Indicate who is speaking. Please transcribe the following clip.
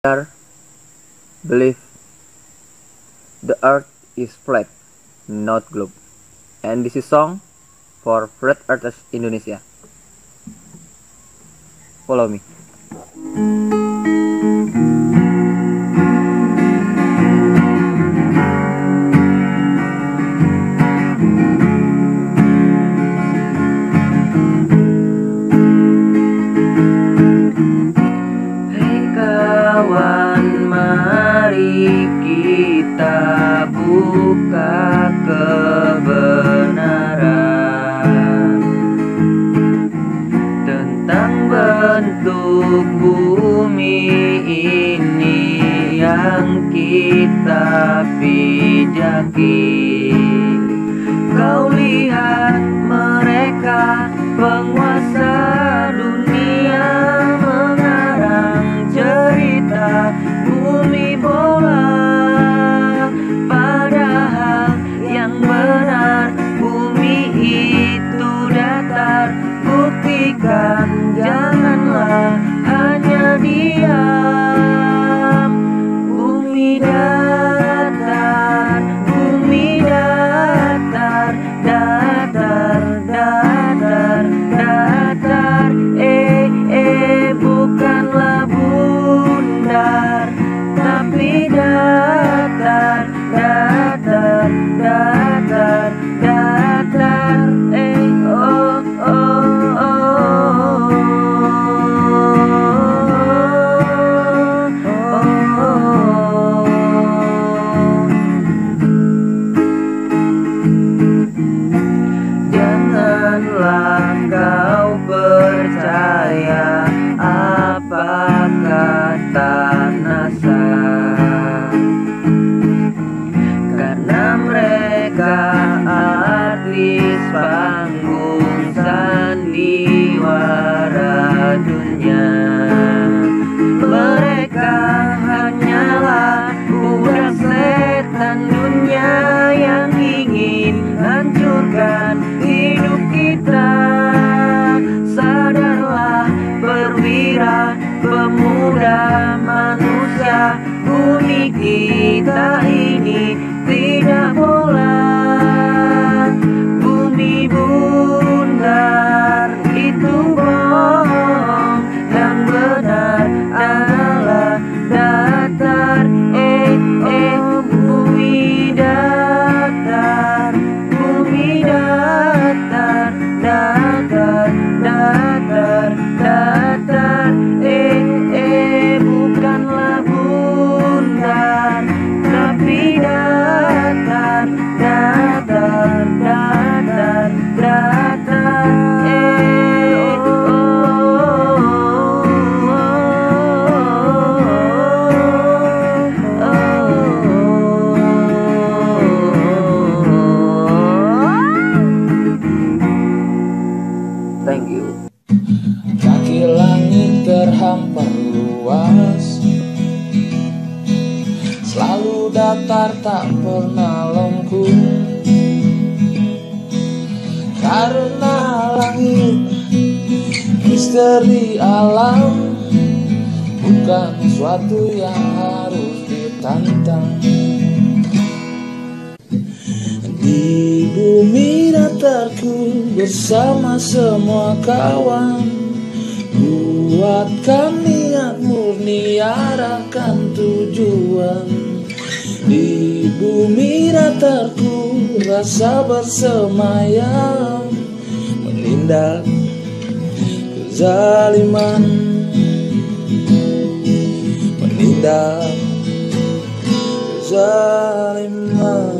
Speaker 1: believe the earth is flat, not globe. And this is song for Flat Earthers Indonesia. Follow me. Hei kawan, mari kita buka kebenaran tentang bentuk bumi ini yang kita pijaki. Kau lihat mereka, penguasa dunia, mengarang cerita bumi bola. Padahal yang benar bumi itu datar. Buktikan, janganlah hanya diam. Bumi datar, bumi datar, datar, datar, datar. Bukanlah bundar, tapi datar, datar, datar, datar. Oh, oh, oh, janganlah kau percaya apa kata NASA, karena mereka artis panggung sandiwara dunia. Mereka hanyalah budak setan dunia yang ingin hancurkan hidup kita. Sadarlah perwira, pemuda manusia, bumi kita ini tidak bola. Bumi bundar itu bohong, yang benar adalah datar. Bumi datar, bumi datar, datar, datar, datar. Bukanlah bundar, tapi datar, datar, datar, datar. Thank you.
Speaker 2: Kaki langit terhampar luas, selalu datar tak pernah lengkung. Karena langit misteri alam, bukan sesuatu yang harus ditantang. Di bumi datarku bersama semua kawan, kuatkan niat murni, arahkan tujuan. Di bumi datarku rasa bersemayam, menindak kezaliman, menindak kezaliman.